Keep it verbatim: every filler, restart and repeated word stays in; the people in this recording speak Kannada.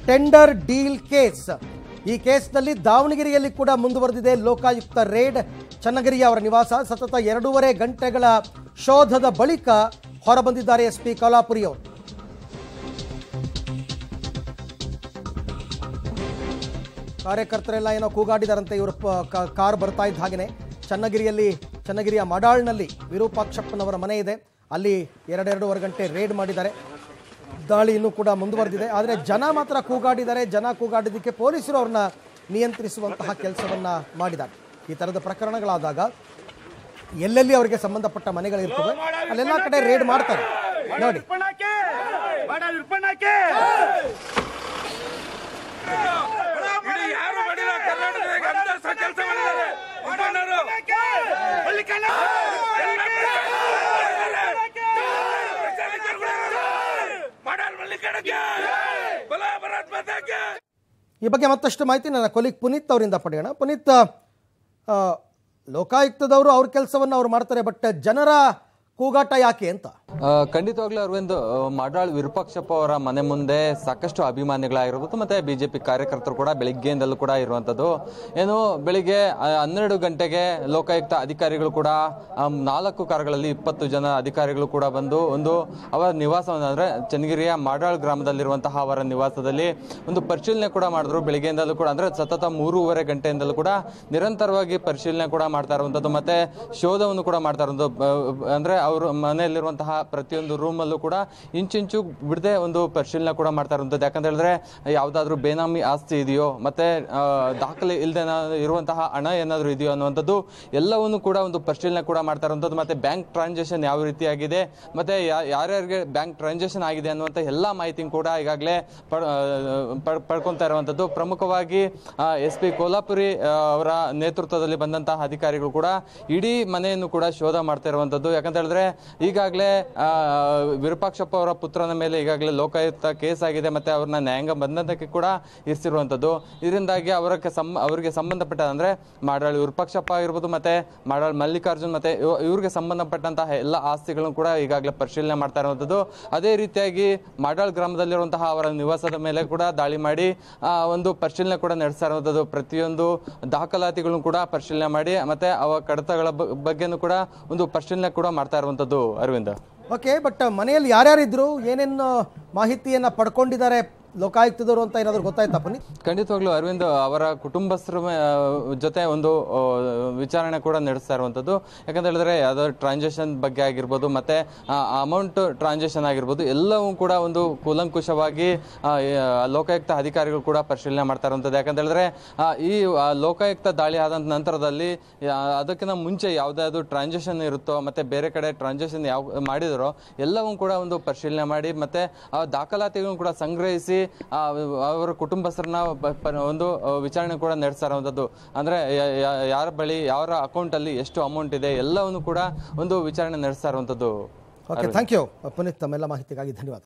Tender deal case. ಈ ಕೇಸ್ನಲ್ಲಿ ದಾವಣಗೆರೆಯಲ್ಲಿ ಕೂಡ ಮುಂದುವರೆದಿದೆ ಲೋಕಾಯುಕ್ತ ರೇಡ್. ಚನ್ನಗಿರಿಯ ಅವರ ನಿವಾಸ ಸತತ ಎರಡೂವರೆ ಗಂಟೆಗಳ ಶೋಧದ ಬಳಿಕ ಹೊರಬಂದಿದ್ದಾರೆ ಎಸ್ಪಿ ಕೋಲಾಪುರಿ ಅವರು. ಕಾರ್ಯಕರ್ತರೆಲ್ಲ ಏನೋ ಕೂಗಾಡಿದಾರಂತೆ. ಇವರು ಕಾರ್ ಬರ್ತಾ ಇದ್ದ ಹಾಗೆಯೇ ಚನ್ನಗಿರಿಯಲ್ಲಿ ಚನ್ನಗಿರಿಯ ಮಡಾಳ್ನಲ್ಲಿ ವಿರೂಪಾಕ್ಷಪ್ಪನವರ ಮನೆ ಇದೆ, ಅಲ್ಲಿ ಎರಡೆರಡೂವರೆ ಗಂಟೆ ರೇಡ್ ಮಾಡಿದ್ದಾರೆ. ದಾಳಿ ಇನ್ನೂ ಕೂಡ ಮುಂದುವರೆದಿದೆ. ಆದರೆ ಜನ ಮಾತ್ರ ಕೂಗಾಡಿದ್ದಾರೆ. ಜನ ಕೂಗಾಡಿದ್ದಕ್ಕೆ ಪೊಲೀಸರು ಅವ್ರನ್ನ ನಿಯಂತ್ರಿಸುವಂತಹ ಕೆಲಸವನ್ನ ಮಾಡಿದ್ದಾರೆ. ಈ ಥರದ ಪ್ರಕರಣಗಳಾದಾಗ ಎಲ್ಲೆಲ್ಲಿ ಅವರಿಗೆ ಸಂಬಂಧಪಟ್ಟ ಮನೆಗಳಿರ್ತವೆ ಅಲ್ಲೆಲ್ಲ ಕಡೆ ರೇಡ್ ಮಾಡ್ತಾರೆ. ನೋಡಿ, ಈ ಬಗ್ಗೆ ಮತ್ತಷ್ಟು ಮಾಹಿತಿ ನನ್ನ ಕೊಲೀಗ್ ಪುನೀತ್ ಅವರಿಂದ ಪಡೆಯೋಣ. ಪುನೀತ್, ಲೋಕಾಯುಕ್ತದವರು ಅವ್ರ ಕೆಲಸವನ್ನು ಅವ್ರು ಮಾಡ್ತಾರೆ, ಬಟ್ ಜನರ ಕೂಗಾಟ ಯಾಕೆ ಅಂತ? ಖಂಡಿತವಾಗ್ಲೂ ಅರವಿಂದ್, ಮಾಡಾಳ್ ವಿರೂಪಾಕ್ಷಪ್ಪ ಅವರ ಮನೆ ಮುಂದೆ ಸಾಕಷ್ಟು ಅಭಿಮಾನಿಗಳಾಗಿರ್ಬೋದು ಮತ್ತೆ ಬಿಜೆಪಿ ಕಾರ್ಯಕರ್ತರು ಕೂಡ ಬೆಳಿಗ್ಗೆಯಿಂದಲೂ ಕೂಡ ಇರುವಂತದ್ದು. ಏನು ಬೆಳಿಗ್ಗೆ ಹನ್ನೆರಡು ಗಂಟೆಗೆ ಲೋಕಾಯುಕ್ತ ಅಧಿಕಾರಿಗಳು ಕೂಡ ನಾಲ್ಕು ಕಾರುಗಳಲ್ಲಿ ಇಪ್ಪತ್ತು ಜನ ಅಧಿಕಾರಿಗಳು ಕೂಡ ಬಂದು ಒಂದು ಅವರ ನಿವಾಸವನ್ನು ಅಂದ್ರೆ ಚನ್ನಗಿರಿಯ ಮಾಡಾಳ್ ಗ್ರಾಮದಲ್ಲಿರುವಂತಹ ಅವರ ನಿವಾಸದಲ್ಲಿ ಒಂದು ಪರಿಶೀಲನೆ ಕೂಡ ಮಾಡಿದ್ರು. ಬೆಳಿಗ್ಗೆಯಿಂದಲೂ ಕೂಡ ಅಂದ್ರೆ ಸತತ ಮೂರುವರೆ ಗಂಟೆಯಿಂದಲೂ ಕೂಡ ನಿರಂತರವಾಗಿ ಪರಿಶೀಲನೆ ಕೂಡ ಮಾಡ್ತಾ ಇರುವಂತದ್ದು ಮತ್ತೆ ಶೋಧವನ್ನು ಕೂಡ ಮಾಡ್ತಾ ಇರುವಂತದ್ದು. ಅಂದ್ರೆ ಅವರು ಮನೆಯಲ್ಲಿರುವಂತಹ ಪ್ರತಿಯೊಂದು ರೂಮಲ್ಲೂ ಕೂಡ ಇಂಚಿಂಚು ಬಿಡದೆ ಒಂದು ಪರಿಶೀಲನೆ ಕೂಡ ಮಾಡ್ತಾ ಇರುವಂತದ್ದು. ಯಾಕಂತ ಹೇಳಿದ್ರೆ ಯಾವ್ದಾದ್ರು ಬೇನಾಮಿ ಆಸ್ತಿ ಇದೆಯೋ ಮತ್ತೆ ದಾಖಲೆ ಇಲ್ಲದೆ ಇರುವಂತಹ ಹಣ ಏನಾದ್ರು ಇದೆಯೋ ಅನ್ನುವಂಥದ್ದು ಎಲ್ಲವನ್ನು ಕೂಡ ಒಂದು ಪರಿಶೀಲನೆ ಕೂಡ ಮಾಡ್ತಾ ಇರುವಂತದ್ದು. ಮತ್ತೆ ಬ್ಯಾಂಕ್ ಟ್ರಾನ್ಸಾಕ್ಷನ್ ಯಾವ ರೀತಿ ಆಗಿದೆ ಮತ್ತೆ ಯಾರ್ಯಾರಿಗೆ ಬ್ಯಾಂಕ್ ಟ್ರಾನ್ಸಾಕ್ಷನ್ ಆಗಿದೆ ಅನ್ನುವಂಥ ಎಲ್ಲಾ ಮಾಹಿತಿ ಕೂಡ ಈಗಾಗಲೇ ಪಡ್ಕೊಂತಾ ಇರುವಂತದ್ದು. ಪ್ರಮುಖವಾಗಿ ಎಸ್ ಪಿ ಕೋಲಾಪುರಿ ಅವರ ನೇತೃತ್ವದಲ್ಲಿ ಬಂದಂತಹ ಅಧಿಕಾರಿಗಳು ಕೂಡ ಇಡೀ ಮನೆಯನ್ನು ಕೂಡ ಶೋಧ ಮಾಡ್ತಾ ಇರುವಂತದ್ದು. ಯಾಕಂತ ಹೇಳಿದ್ರೆ ಈಗಾಗಲೇ ವಿರೂಪಾಕ್ಷಪ್ಪ ಅವರ ಪುತ್ರನ ಮೇಲೆ ಈಗಾಗಲೇ ಲೋಕಾಯುಕ್ತ ಕೇಸ್ ಆಗಿದೆ ಮತ್ತೆ ಅವ್ರನ್ನ ನ್ಯಾಯಾಂಗ ಬಂಧನಕ್ಕೆ ಕೂಡ ಇರಿಸಿರುವಂತದ್ದು. ಇದರಿಂದಾಗಿ ಅವರ ಅವರಿಗೆ ಸಂಬಂಧಪಟ್ಟ ಅಂದ್ರೆ ಮಾಡಾಳ್ ವಿರೂಪಾಕ್ಷಪ್ಪ ಆಗಿರ್ಬೋದು ಮತ್ತೆ ಮಾಡಾಳ್ ಮಲ್ಲಿಕಾರ್ಜುನ್ ಮತ್ತೆ ಇವ್ರಿಗೆ ಸಂಬಂಧಪಟ್ಟಂತಹ ಎಲ್ಲ ಆಸ್ತಿಗಳನ್ನು ಕೂಡ ಈಗಾಗಲೇ ಪರಿಶೀಲನೆ ಮಾಡ್ತಾ ಇರುವಂತದ್ದು. ಅದೇ ರೀತಿಯಾಗಿ ಮಾಡಾಳ್ ಗ್ರಾಮದಲ್ಲಿರುವಂತಹ ಅವರ ನಿವಾಸದ ಮೇಲೆ ಕೂಡ ದಾಳಿ ಮಾಡಿ ಒಂದು ಪರಿಶೀಲನೆ ಕೂಡ ನಡೆಸ್ತಾ ಇರುವಂತದ್ದು. ಪ್ರತಿಯೊಂದು ದಾಖಲಾತಿಗಳನ್ನು ಕೂಡ ಪರಿಶೀಲನೆ ಮಾಡಿ ಮತ್ತೆ ಅವ ಕಡತಗಳ ಬಗ್ಗೆನೂ ಕೂಡ ಒಂದು ಪರಿಶೀಲನೆ ಕೂಡ ಮಾಡ್ತಾ ಇರುವಂತದ್ದು. ಅರವಿಂದ, ಓಕೆ, ಬಟ್ ಮನೆಯಲ್ಲಿ ಯಾರ್ಯಾರಿದ್ರು, ಏನೇನು ಮಾಹಿತಿಯನ್ನ ಪಡ್ಕೊಂಡಿದ್ದಾರೆ ಲೋಕಾಯುಕ್ತದವರು ಅಂತ ಏನಾದ್ರು ಗೊತ್ತಾಯ್ತಾ ಪುನೀತ್? ಖಂಡಿತವಾಗ್ಲೂ ಅರವಿಂದ್, ಅವರ ಕುಟುಂಬಸ್ಥರ ಜೊತೆ ಒಂದು ವಿಚಾರಣೆ ಕೂಡ ನಡೆಸ್ತಾ ಇರುವಂತದ್ದು. ಯಾಕಂತ ಹೇಳಿದ್ರೆ ಯಾವ್ದಾದ್ರು ಟ್ರಾನ್ಸಾಕ್ಷನ್ ಬಗ್ಗೆ ಆಗಿರ್ಬೋದು ಮತ್ತೆ ಅಮೌಂಟ್ ಟ್ರಾನ್ಸಾಕ್ಷನ್ ಆಗಿರ್ಬೋದು ಎಲ್ಲವೂ ಕೂಡ ಒಂದು ಕೂಲಂಕುಷವಾಗಿ ಲೋಕಾಯುಕ್ತ ಅಧಿಕಾರಿಗಳು ಕೂಡ ಪರಿಶೀಲನೆ ಮಾಡ್ತಾ ಇರುವಂತದ್ದು. ಯಾಕಂತ ಹೇಳಿದ್ರೆ ಈ ಲೋಕಾಯುಕ್ತ ದಾಳಿ ಆದ ನಂತರದಲ್ಲಿ ಅದಕ್ಕಿಂತ ಮುಂಚೆ ಯಾವ್ದಾದ್ರು ಟ್ರಾನ್ಸಾಕ್ಷನ್ ಇರುತ್ತೋ ಮತ್ತೆ ಬೇರೆ ಕಡೆ ಟ್ರಾನ್ಸಾಕ್ಷನ್ ಯಾವ ಮಾಡಿದರೋ ಎಲ್ಲವೂ ಕೂಡ ಒಂದು ಪರಿಶೀಲನೆ ಮಾಡಿ ಮತ್ತೆ ಆ ದಾಖಲಾತಿಗಳನ್ನು ಕೂಡ ಸಂಗ್ರಹಿಸಿ ಅವರ ಕುಟುಂಬಸ್ಥರನ್ನ ಒಂದು ವಿಚಾರಣೆ ಕೂಡ ನಡೆಸ್ತಾ ಇರುವಂತದ್ದು. ಅಂದ್ರೆ ಯಾರ ಬಳಿ ಯಾರ ಅಕೌಂಟ್ ಅಲ್ಲಿ ಎಷ್ಟು ಅಮೌಂಟ್ ಇದೆ ಎಲ್ಲವನ್ನು ಕೂಡ ಒಂದು ವಿಚಾರಣೆ ನಡೆಸ್ತಾ ಇರುವಂತದ್ದು. ಓಕೆ, ಥ್ಯಾಂಕ್ ಯು ಪುನೀತ್, ತಮ್ಮೆಲ್ಲ ಮಾಹಿತಿಗಾಗಿ ಧನ್ಯವಾದ.